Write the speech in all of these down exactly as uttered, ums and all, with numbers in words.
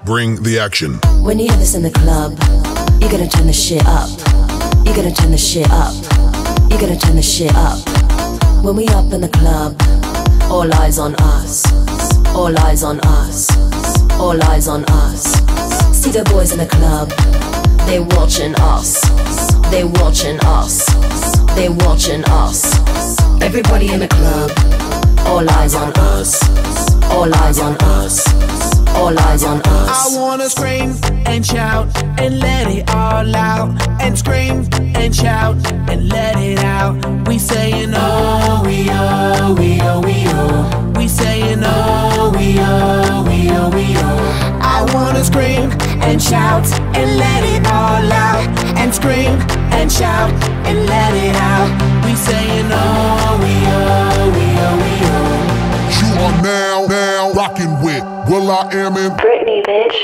Bring the action. When you hear this in the club, you gotta turn the shit up. You gotta turn the shit up. You gotta turn the shit up. When we up in the club, all eyes on us. All eyes on us. All eyes on us. See the boys in the club, they watching us. They watching us. They watching us. Everybody in the club, all eyes on us. All eyes on us. All eyes on us. I wanna scream and shout and let it all out. And scream and shout and let it out. We saying oh, we oh, we oh, we oh. We saying oh, we oh, we oh, we oh. I wanna scream and shout and let it all out. And scream and shout and let it out. We saying oh, we oh, we oh, we oh. You are now, now rocking with Will I Am in Britney, bitch.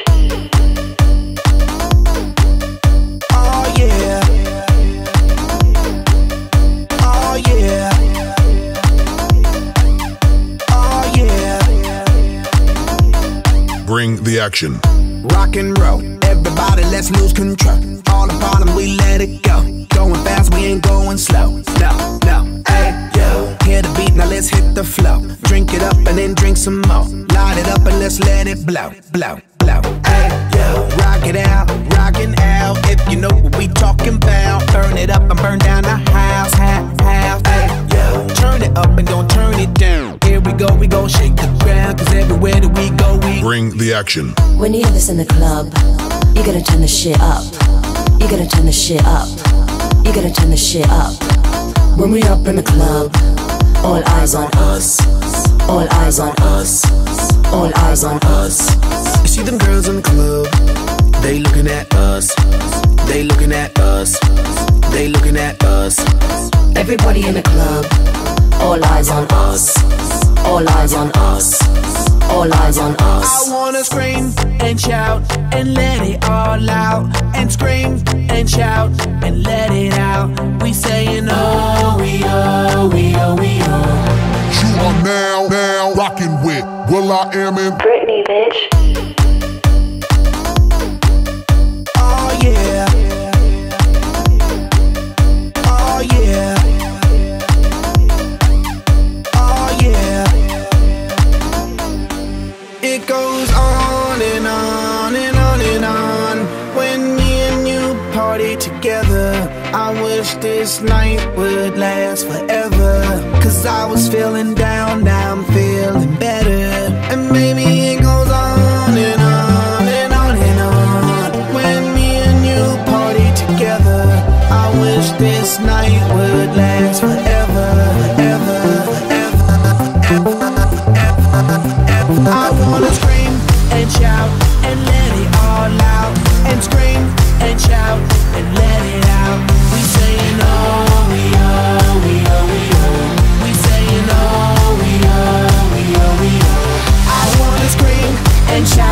Oh yeah. Oh yeah. Oh yeah. Bring the action. Rock and roll, everybody let's lose control. All the bottom we let it go. Going fast, we ain't going slow. No, no, hey, yo. Hear the beat, now let's hit the flow. Drink it up and then drink some more. Light it up and let's let it blow, blow, blow. Hey, yo. Rock it out, rockin' out. If you know what we talking about. Burn it up and burn down the house, house, house. Hey, yo. Turn it up and don't turn it down. Here we go, we go shake the ground. Cause everywhere that we go, we bring the action. When you hear this in the club, you gotta turn the shit up. You gotta turn the shit up. You gotta turn the shit up. When we up in the club, all eyes on us. All eyes on us. All eyes on us. You see them girls in the club, they looking at us. They looking at us. They looking at us. Everybody in the club, all eyes on us. All eyes on us. All eyes on us. I wanna scream and shout and let it all out. And scream and shout and let it out. We saying oh, we oh, we oh, we oh. You are now, now rocking with Will I Am in Britney, bitch. Oh yeah. Oh yeah. Oh yeah. It goes on and on and on and on. When me and you party together, I wish this night would last forever. Cause I was feeling down, now I'm feeling better. And maybe it goes on and on and on and on. When me and you party together, I wish this night would last forever, forever, forever, forever, forever. I wanna scream and shout and let it all out. And scream and shout and let it out. We saying oh, we oh, we oh, we oh. We saying oh, we oh, we oh, we oh. I wanna scream and shout